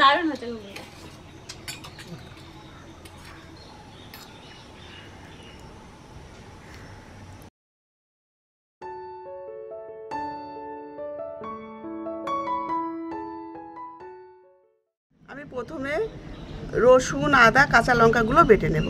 দারুণ হচ্ছে ঘুগনিটা। আমি প্রথমে রসুন, আদা, কাঁচা লঙ্কাগুলো বেটে নেব।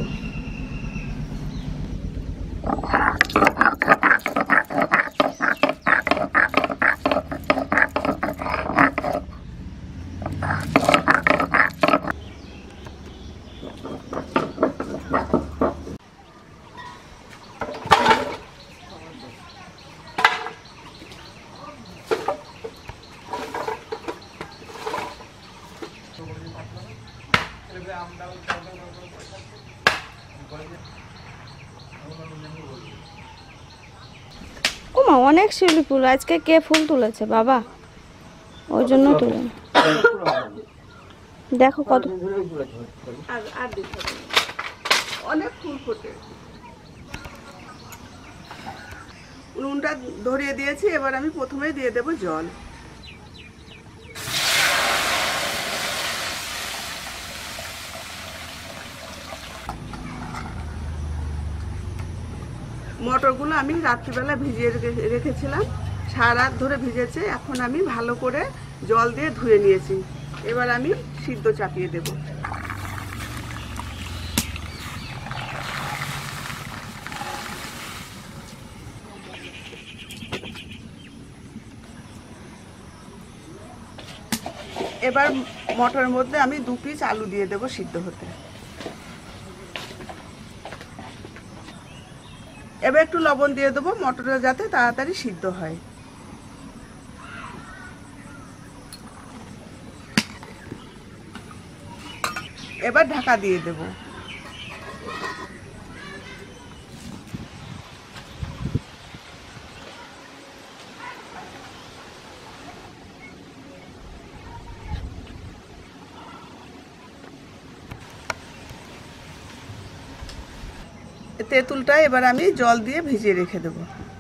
ওমা অনেক শিউলি ফুল, আজকে কে ফুল তুলেছে বাবা, ওই জন্য তুলে দেখো কত। আর দিতে হবে, অনেক ফুল ফোটে। উনুনটা ধরিয়ে দিয়েছি, এবার আমি প্রথমেই দিয়ে দেব জল। মটরগুলো আমি রাত্রিবেলা ভিজিয়ে রেখেছিলাম, সারা রাত ধরে ভিজেছে। এখন আমি ভালো করে জল দিয়ে ধুয়ে নিয়েছি, এবার আমি সিদ্ধ চাপিয়ে দেব। এবার মটরের মধ্যে আমি 2 পিস আলু দিয়ে দেব সিদ্ধ হতে। এবার একটু লবণ দিয়ে দেবো, মটরটা যাতে তাড়াতাড়ি সিদ্ধ হয়। এবার ঢাকা দিয়ে দেব। তেঁতুলটা এবার আমি জল দিয়ে ভিজিয়ে রেখে দেব।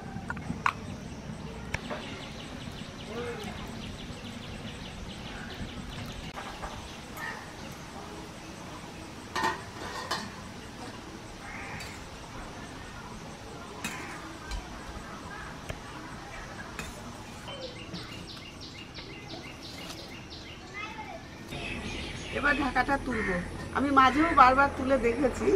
এবার ঢাকাটা তুলব। আমি মাঝেও বারবার তুলে দেখেছি।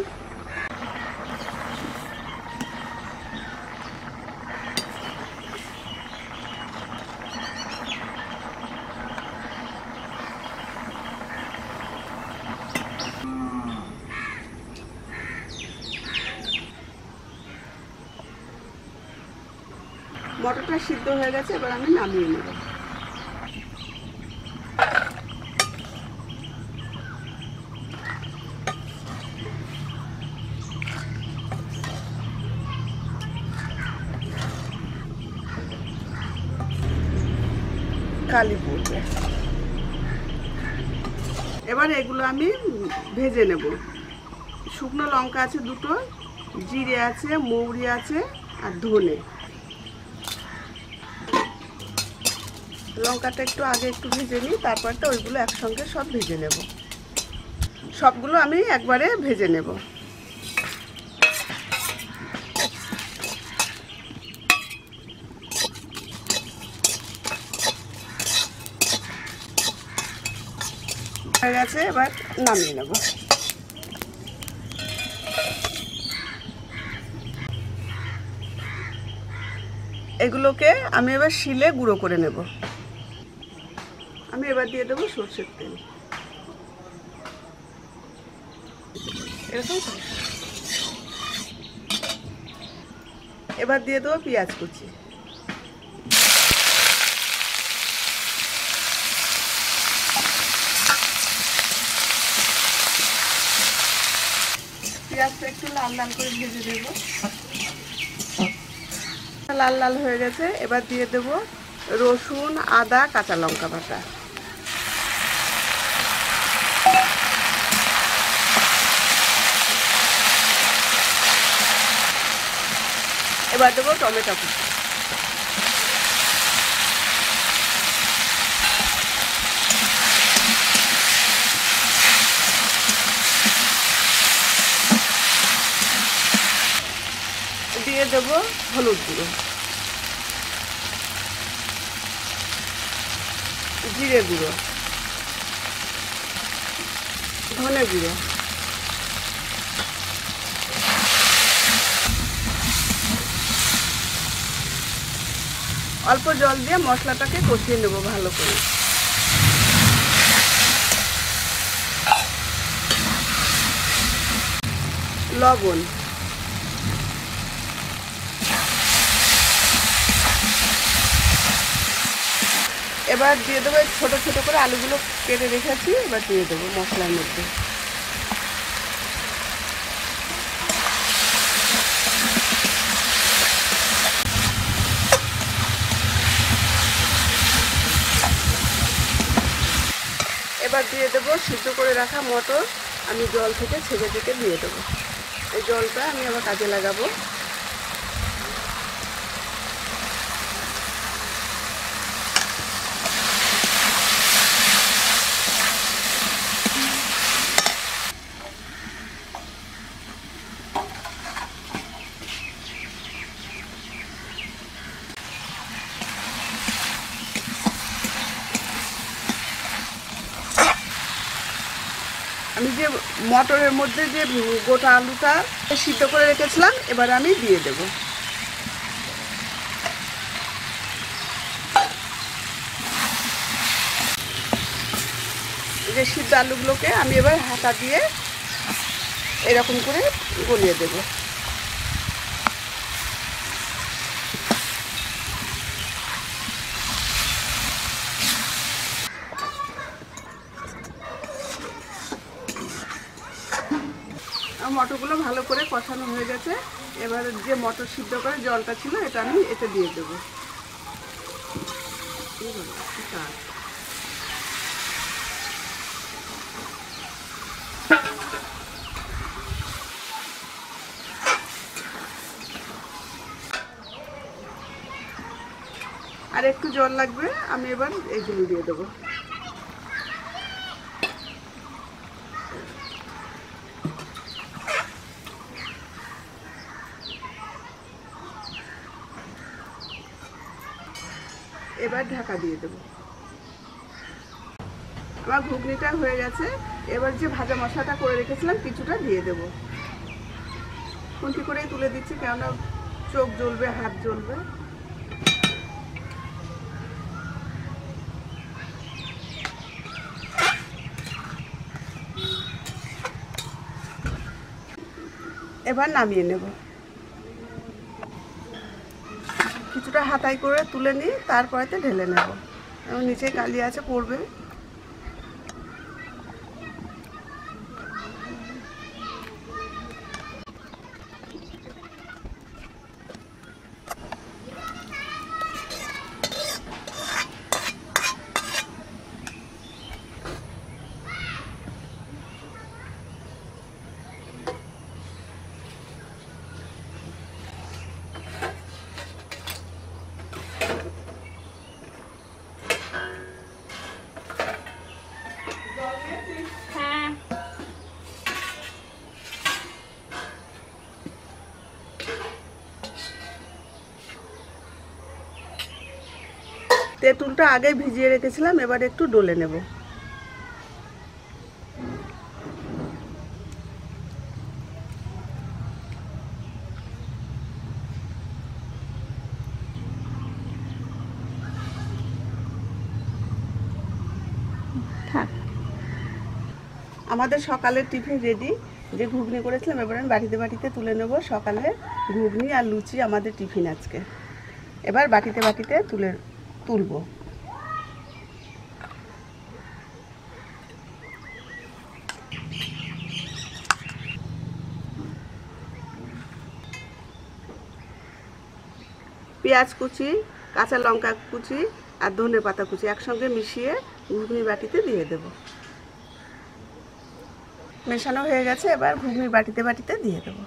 মটরটা সিদ্ধ হয়ে গেছে, এবার আমি নামিয়ে নেব। কালি পড়বে। এবার এগুলো আমি ভেজে নেব। শুকনো লঙ্কা আছে 2টো, জিরে আছে, মৌরি আছে আর ধনে। লঙ্কাটা একটু আগে একটু ভেজে নিই, তারপরটা ওইগুলো একসঙ্গে সব ভেজে নেব। সবগুলো আমি একবারে ভেজে নেব। হয়ে গেছে, এবার নামিয়ে নেব। এগুলোকে আমি এবার শিলে গুঁড়ো করে নেব। আমি এবার দিয়ে দেবো সরষের তেল। এরকম এবার দিয়ে দেবো পেঁয়াজ কুচি। পেঁয়াজটা একটু লাল লাল করে ভেজে দেব। লাল লাল হয়ে গেছে, এবার দিয়ে দেব রসুন, আদা, কাঁচা লঙ্কা বাটা। এবার দেবো টমেটো কুচি। দিয়ে দেবো হলুদ গুঁড়ো, জিরে গুঁড়ো, ধনে গুঁড়ো, অল্প জল দিয়ে মশলাটাকে কষিয়ে নেব ভালো করে। লবণ, এবার দিয়ে দেবো ছোট ছোট করে আলুগুলো কেটে রেখেছি, এবার দিয়ে দেবো মশলার মধ্যে। এবার দিয়ে দেবো সিদ্ধ করে রাখা মটর, আমি জল থেকে ছেঁকে ছেঁকে দিয়ে দেবো। এই জলটা আমি আবার কাজে লাগাবো। আমি যে মটরের মধ্যে যে গোটা আলুটা সিদ্ধ করে রেখেছিলাম এবার আমি দিয়ে দেব। যে সিদ্ধ আলুগুলোকে আমি এবার হাতা দিয়ে এরকম করে গলিয়ে দেব। মটরগুলো ভালো করে কষানো হয়ে গেছে, এবার যে মটর সিদ্ধ করে জলটা ছিল এটা আমি এতে দিয়ে দেবো। আর একটু জল লাগবে, আমি এবার এইগুলো দিয়ে দেবো। এবার ঢাকা দিয়ে দেব। আমার ঘুগনিটা হয়ে গেছে, এবার যে ভাজা মশলাটা করে রেখেছিলাম কিছুটা দিয়ে দেব। খুন্তি করেই তুলে দিচ্ছি, কেননা চোখ জ্বলবে, হাত জ্বলবে। এবার নামিয়ে নেব। কিছুটা হাতাই করে তুলে নিই, তারপরেতে ঢেলে নেব। এবং নিচে কালি আছে, পড়বে। তেঁতুলটা আগে ভিজিয়ে রেখেছিলাম, এবার একটু ডলে নেব। আমাদের সকালের টিফিন রেডি। যে ঘুগনি করেছিলাম এবার আমি বাটিতে বাটিতে তুলে নেব। সকালে ঘুগনি আর লুচি আমাদের টিফিন আজকে। এবার বাটিতে বাটিতে তুলব। পেঁয়াজ কুচি, কাঁচা লঙ্কা কুচি আর ধনে পাতা কুচি একসঙ্গে মিশিয়ে ঘুগনি বাটিতে দিয়ে দেব। মেশানো হয়ে গেছে, এবার ঘুগনি বাটিতে বাটিতে দিয়ে দেব।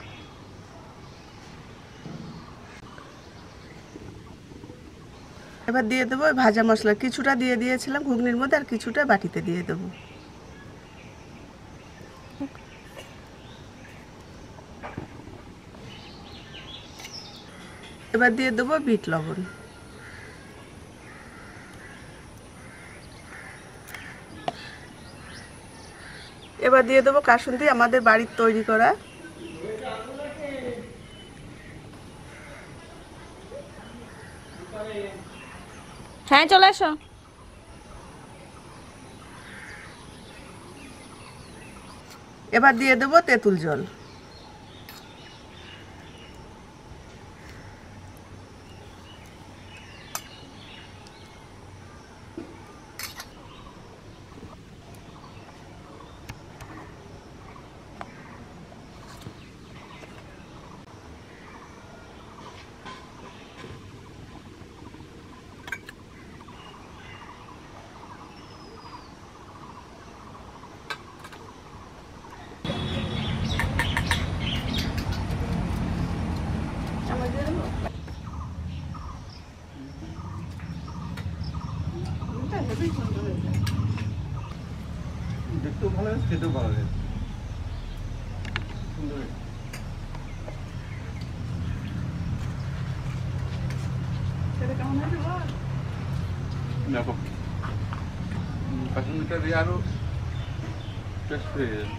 এবার দিয়ে দেবো ভাজা মশলা, কিছুটা দিয়ে দিয়েছিলাম ঘুগনির মধ্যে, আর কিছুটা বাটিতে দিয়ে দেবো। এবার দিয়ে দেবো বিট লবণ। এবার দিয়ে দেবো কাসুন্দি, আমাদের বাড়ির তৈরি করা। হ্যাঁ চলে এসো। এবার দিয়ে দেবো তেঁতুল জল। দেখতেও ভালো লাগে, খেতেও ভালো লাগে, সুন্দর। দেখো কাশ্মীরটা দিয়ে আরো টেস্ট হয়ে যাবে।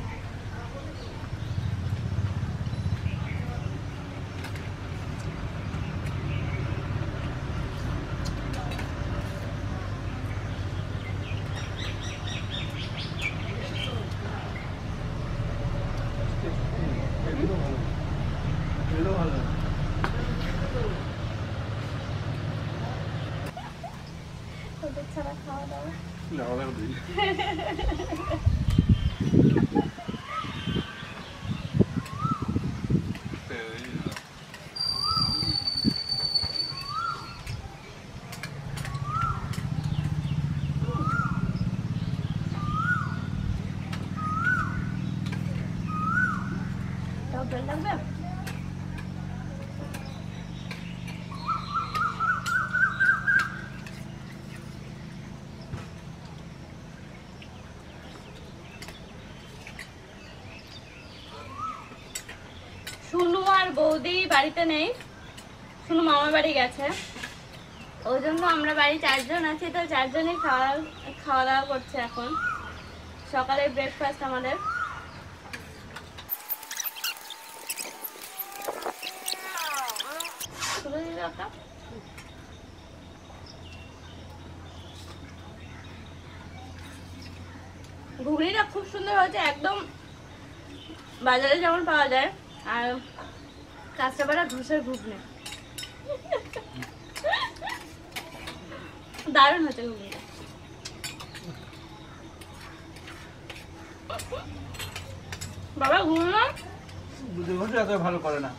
শুনু আর বৌদি বাড়িতে নেই, শুনু মামার বাড়ি গেছে। ওই জন্য আমরা বাড়ি 4 জন আছি, তো 4 জনই খাওয়া দাওয়া করছে এখন। সকালের ব্রেকফাস্ট আমাদের। ঘুগনিটা খুব সুন্দর হয়েছে, একদম বাজারে যেমন পাওয়া যায়। আর কাঁচরাপাড়া ঘুষের ঘুগনি দারুণ হয়েছে ঘুগনিটা। বাবা ঘুগনি এত ভালো করে না।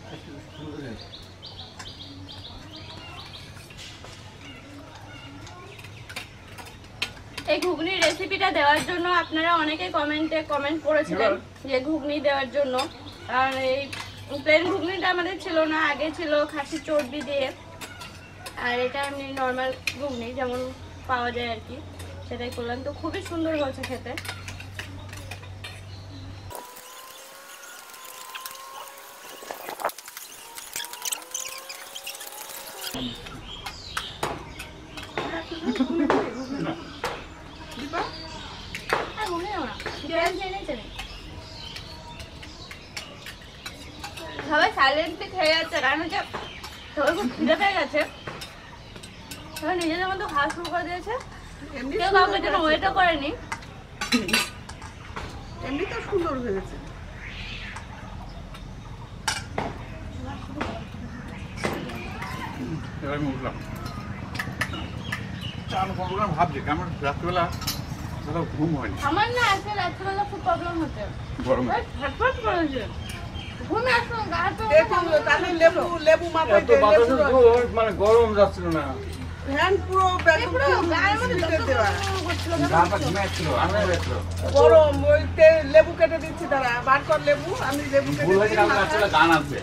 এই ঘুগনির রেসিপিটা দেওয়ার জন্য আপনারা অনেকে কমেন্ট করেছিলেন যে ঘুগনি দেওয়ার জন্য। আর এই প্লেন ঘুগনিটা আমাদের ছিল না, আগে ছিল খাসির চর্বি দিয়ে, আর এটা এমনি নর্মাল ঘুগনি যেমন পাওয়া যায় আর কি, সেটাই করলাম। তো খুবই সুন্দর হয়েছে খেতে। সবাই সাইলেন্টলি খেয়ে যাচ্ছে, কারণ হচ্ছে সবাই খুব খিদে পেয়ে গেছে, সবাই নিজেদের মতো খাওয়া শুরু করে দিয়েছে। কেউ কাউকে যেন ওয়েটও করেনি। এমনি তো সুন্দর হয়েছে। এবার আমি উঠলাম, চান করবো না ভাবছি, কেমন রাত্রিবেলা ঘুম হয়নি। আমার না আজকে রাত্রিবেলা খুব প্রবলেম হচ্ছে, গরমে ছটফট করেছে ঘুমে আসলো গা তো। তাহলে লেবু মাথায় এত বাতাসের জোর, মানে গরম যাচ্ছিল না। ফ্যান পুরো পুরো গায়ের মধ্যে দেওয়া গা পা ঘুমে আসছিল, আমি আসছিল। গরম। ওই লেবু কেটে দিচ্ছি, তারা বার কর লেবু, আমি লেবু কেটে ভুল হয়েছে, দিই কালকে মাথায়। রাত্রিবেলা গান আসবে।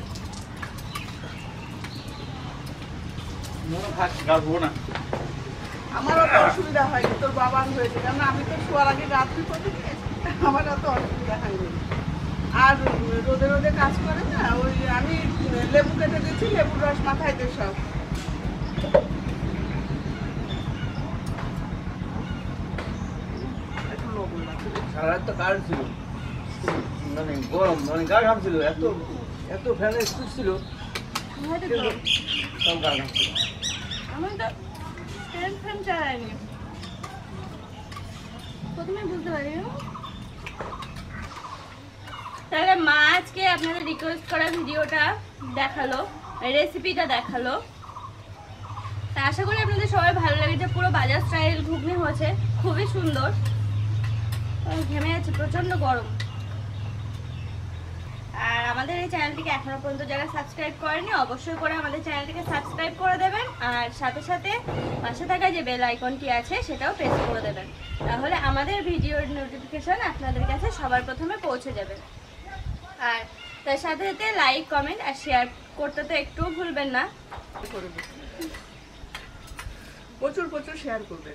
মনে থাকছে গাবো না। আমারও তো অসুবিধা হয়নি, তোর বাবার হয়েছে, কারণ আমি তো শোয়ার আগে রাত্রি করি, আমার অত অসুবিধা হয়নি। আর রোদে রোদে কাজ করে না, ওই আমি লেবু কেটে দিচ্ছি, লেবুর রস মাখাই দে সব। একটু লবণ লাগবে। সারা রাত তো কারেন্ট ছিল, মানে গরম, মানে গা ঘামছিল, এত এত ফ্যানের স্পিড ছিল, হয়তো তো। কিন্তু সব গা ঘামছিল। আমি তো ফ্যান চালাইনি, প্রথমে বুঝতে পারি। তাহলে মা আজকে আপনাদের রিকোয়েস্ট করা ভিডিওটা দেখালো, রেসিপিটা দেখালো। তা আশা করি আপনাদের সবাই ভালো লেগেছে। পুরো বাজার স্টাইল ঘুগনি হয়েছে, খুবই সুন্দর। ঘেমে যাচ্ছে, প্রচন্ড গরম। আর আমাদের এই চ্যানেলটিকে এখনো পর্যন্ত যারা সাবস্ক্রাইব করেনি অবশ্যই করে আমাদের চ্যানেলটিকে সাবস্ক্রাইব করে দেবেন, আর সাথে সাথে পাশে থাকা যে বেল আইকনটি আছে সেটাও প্রেস করে দেবেন, তাহলে আমাদের ভিডিওর নোটিফিকেশন আপনাদের কাছে সবার প্রথমে পৌঁছে যাবে। আর তার সাথে সাথে লাইক, কমেন্ট আর শেয়ার করতে তো একটুও ভুলবেন না। করে দেব। প্রচুর প্রচুর শেয়ার করবেন।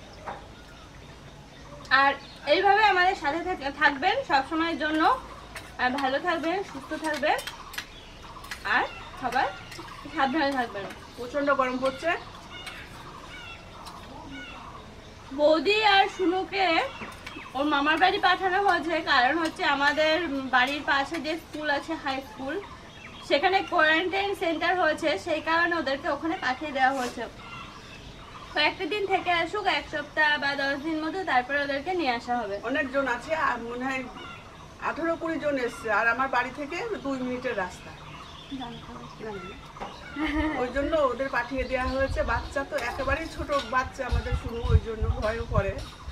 আর এইভাবে আমাদের সাথে থাকবেন সব সময়ের জন্য। আর ভালো থাকবেন, সুস্থ থাকবেন, আর সবাই সাবধানে থাকবেন। প্রচন্ড গরম পড়ছে। বৌদি আর শুনুকে ওর মামার বাড়ি পাঠানো হয়েছে, কারণ হচ্ছে আমাদের বাড়ির পাশে যে স্কুল আছে, হাই স্কুল, সেখানে কোয়ারেন্টাইন সেন্টার হয়েছে, সেই কারণে ওদেরকে ওখানে পাঠিয়ে দেওয়া হয়েছে। কয়েকটা দিন থেকে আসুক, 1 সপ্তাহ বা 10 দিন মতো, তারপরে ওদেরকে নিয়ে আসা হবে। অনেকজন আছে, আর মনে হয় 18-20 জন এসছে, আর আমার বাড়ি থেকে 2 মিনিটের রাস্তা। ওই জন্য ওদের পাঠিয়ে দেওয়া হয়েছে। বাচ্চা তো একেবারেই ছোট বাচ্চা আমাদের, শুনো, ওই জন্য ভয়ও করে।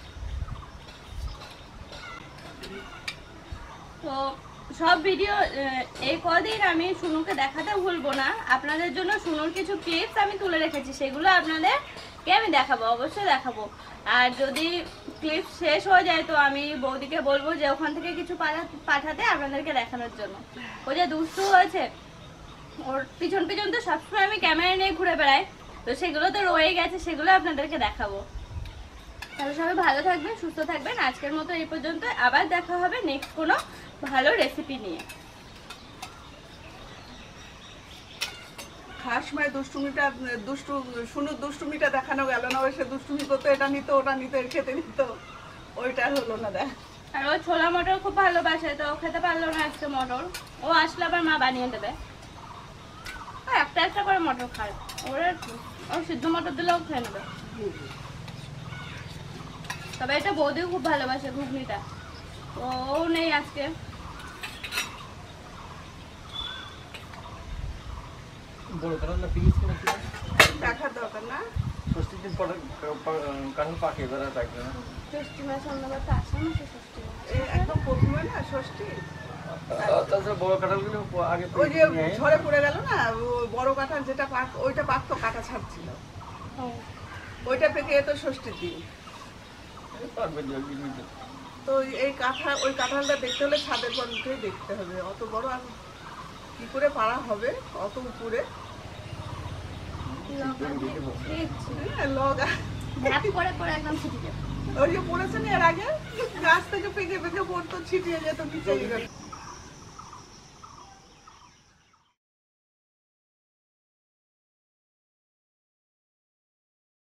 তো সব ভিডিও এই কদিন আমি শুনুকে দেখাতে ভুলবো না। আপনাদের জন্য শুনুর কিছু ক্লিপস আমি তুলে রেখেছি, সেগুলো আপনাদেরকে আমি দেখাবো, অবশ্যই দেখাবো। আর যদি ক্লিপ শেষ হয়ে যায় তো আমি বৌদিকে বলবো যে ওখান থেকে কিছু পাঠাতে আপনাদেরকে দেখানোর জন্য। ও যে দুষ্টু হয়েছে, ওর পিছন পিছন তো সবসময় আমি ক্যামেরা নিয়ে ঘুরে বেড়াই, তো সেগুলো তো রয়ে গেছে, সেগুলো আপনাদেরকে দেখাবো। তাহলে সবাই ভালো থাকবেন, সুস্থ থাকবেন। আজকের মতো এই পর্যন্ত, আবার দেখা হবে নেক্সট কোনো ভালো রেসিপি নিয়ে। খাস মায়ের শুনুর দুষ্টুমিটা দেখানো গেল না। ওই সে দুষ্টুমি করতো, এটা নিত, ওটা নিত, এর খেতে নিত, ওইটা হলো না। দেখ, আর ও ছোলা মটর খুব ভালোবাসে, তো ও খেতে পারলো না আজকে মটর। ও আসলে আবার মা বানিয়ে দেবে। একটা একটা করে মটর খায়, ওর সিদ্ধ মটর দিলেও খেয়ে নেবে। তবে এটা বৌদিও খুব ভালোবাসে ঘুগনিটা, তো ও নেই আজকে। বড় কারণটা ফিরিস কিনা কি দেখার দরকার না। 60 দিন পরে কারণ পাকে বেড়া থাকবে না। ষষ্ঠী মাস অন্যবার তো আসে না, সে ষষ্ঠী মাস। একদম প্রথমে না, ষষ্ঠী। তাছাড়া বড় কাঁঠালগুলো আগে ওই যে ঝড়ে পড়ে গেল না, বড় কাঁঠাল যেটা ওইটা পাকতো, কাটা ছাড়ছিল, ও, ওইটা পেকে যেত ষষ্ঠীর দিন। পারবে জলদি নিতে। তো ওই কাঁঠালটা দেখতে হলে ছাদের পর উঠেই দেখতে হবে। অত বড় আর কি করে পারা হবে, অত উপরে লগা ঝাঁপ করে করে একদম ছুটি যাবে। ওই যে পড়েছে না এর আগে, গাছ থেকে পেকে পেকে পড়তো, ছিটিয়ে যেত নিচে।